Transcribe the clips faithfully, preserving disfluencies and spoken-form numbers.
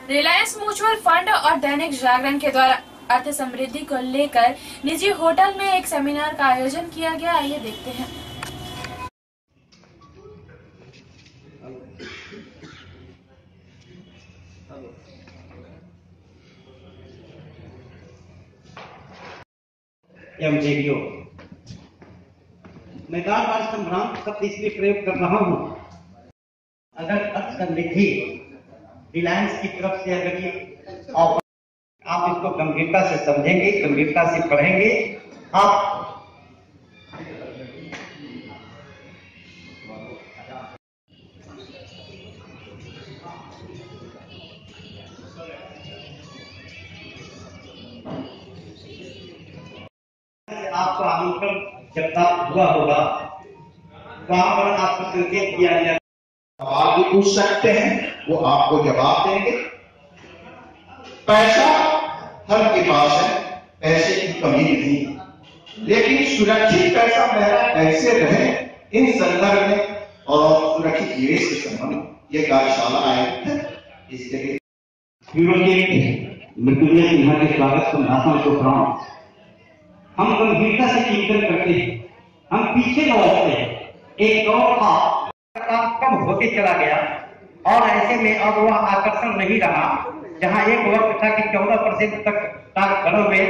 Reliance mutual fund और दैनिक जागरण के द्वारा अर्थ समृद्धि को लेकर निजी होटल में एक सेमिनार का आयोजन किया गया। आइए देखते हैं। एम जे डी ओ मैं बार बार संभ्रांत शब्द इसलिए प्रयोग कर रहा हूं, अगर अर्थ समृद्धि रिलायंस की तरफ से अगर ये ऑफर आप इसको गंभीरता से समझेंगे, गंभीरता से पढ़ेंगे, आप आपको आमंत्रण जब प्राप्त हुआ होगा वहां पर आपको संकेत किया जाए, सवाल भी पूछ सकते हैं, वो आपको जवाब देंगे। पैसा हर के पास है, पैसे की कमी नहीं, लेकिन सुरक्षित पैसा मेरा कैसे रहे इन संदर्भ में और सुरक्षित निवेश के संबंध ये कार्यशाला आयोजित है। इसके लिए मृत्युंजय सिन्हा के स्वागत संभाषण को ग्रहण हम गंभीरता से चिंतन करते हैं, हम पीछे लौटते हैं। एक दौर था, काम कम होते चला गया और ऐसे में अब वह आकर्षण नहीं रहा, जहां एक वक्त था कि चौदह परसेंट तक डाक घरों में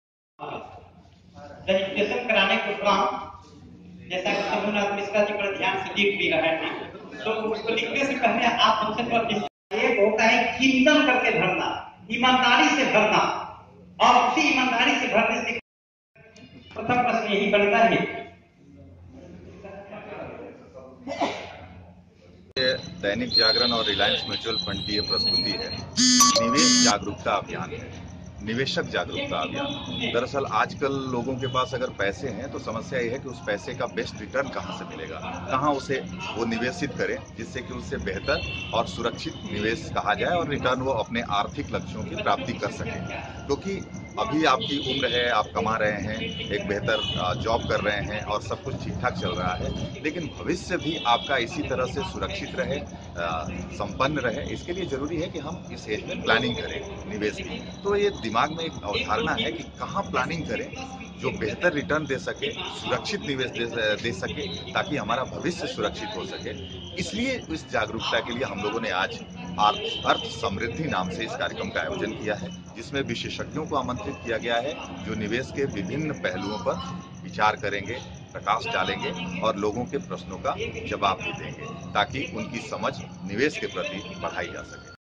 रजिस्ट्रेशन कराने के उपरांत, जैसा कि शंभुनाथ मिश्रा जी पर ध्यान से लिख भी रहे थे, तो उसको लिखने से पहले आप हमसे पर एक होता है चिंतन करके भरना, ईमानदारी से भरना, और उसी ईमानदारी से भरने से प्रथम प्रश्न यही बनता है। दैनिक जागरण और रिलायंस म्यूचुअल फंड की ये प्रस्तुति है, निवेश जागरूकता अभियान है, निवेशक जागरूकता अभियान। दरअसल आजकल लोगों के पास अगर पैसे हैं तो समस्या ये है कि उस पैसे का बेस्ट रिटर्न कहाँ से मिलेगा, कहाँ उसे वो निवेशित करें जिससे कि उससे बेहतर और सुरक्षित निवेश कहा जाए और रिटर्न वो अपने आर्थिक लक्ष्यों की प्राप्ति कर सकें। क्योंकि अभी आपकी उम्र है, आप कमा रहे हैं, एक बेहतर जॉब कर रहे हैं और सब कुछ ठीक ठाक चल रहा है, लेकिन भविष्य भी आपका इसी तरह से सुरक्षित रहे, संपन्न रहे, इसके लिए जरूरी है कि हम इस एज में प्लानिंग करें निवेश की। तो ये दिमाग में एक अवधारणा है कि कहाँ प्लानिंग करें जो बेहतर रिटर्न दे सके, सुरक्षित निवेश दे, दे सके, ताकि हमारा भविष्य सुरक्षित हो सके। इसलिए इस जागरूकता के लिए हम लोगों ने आज अर्थ समृद्धि नाम से इस कार्यक्रम का आयोजन किया है, जिसमें विशेषज्ञों को आमंत्रित किया गया है जो निवेश के विभिन्न पहलुओं पर विचार करेंगे, प्रकाश डालेंगे और लोगों के प्रश्नों का जवाब भी देंगे, ताकि उनकी समझ निवेश के प्रति बढ़ाई जा सके।